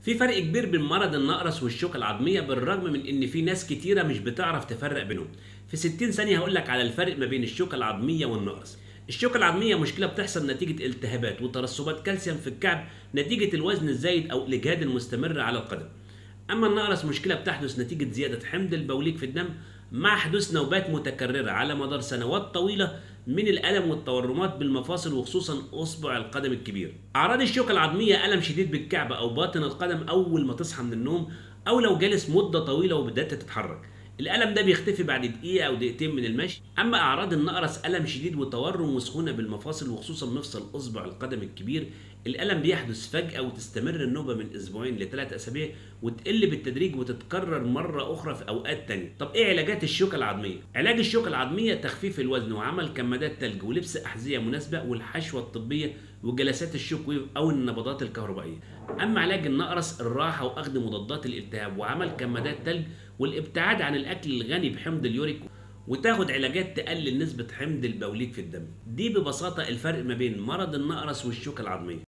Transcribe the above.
في فرق كبير بين مرض النقرس والشوكة العظمية، بالرغم من إن في ناس كتيرة مش بتعرف تفرق بينهم. في 60 ثانية هقولك على الفرق ما بين الشوكة العظمية والنقرس. الشوكة العظمية مشكلة بتحصل نتيجة التهابات وترسبات كالسيوم في الكعب نتيجة الوزن الزايد أو الإجهاد المستمر على القدم. أما النقرس مشكلة بتحدث نتيجة زيادة حمض البوليك في الدم مع حدوث نوبات متكررة على مدار سنوات طويلة من الألم والتورمات بالمفاصل وخصوصا أصبع القدم الكبير. أعراض الشوكة العظمية: ألم شديد بالكعب أو باطن القدم أول ما تصحى من النوم أو لو جالس مدة طويلة وبدأت تتحرك. الألم ده بيختفي بعد دقيقة أو دقيقتين من المشي. أما أعراض النقرس: ألم شديد وتورم وسخونة بالمفاصل وخصوصا مفصل أصبع القدم الكبير. الألم بيحدث فجأة وتستمر النوبة من أسبوعين ل3 أسابيع وتقل بالتدريج وتتكرر مرة أخرى في أوقات تانية. طب إيه علاجات الشوكة العظمية؟ علاج الشوكة العظمية: تخفيف الوزن وعمل كمادات تلج ولبس أحذية مناسبة والحشوة الطبية وجلسات الشوك ويف أو النبضات الكهربائية. أما علاج النقرس: الراحة وأخذ مضادات الالتهاب وعمل كمادات تلج والابتعاد عن الأكل الغني بحمض اليوريك وتاخد علاجات تقلل نسبة حمض البوليك في الدم. دي ببساطة الفرق ما بين مرض النقرس والشوكة العظمية.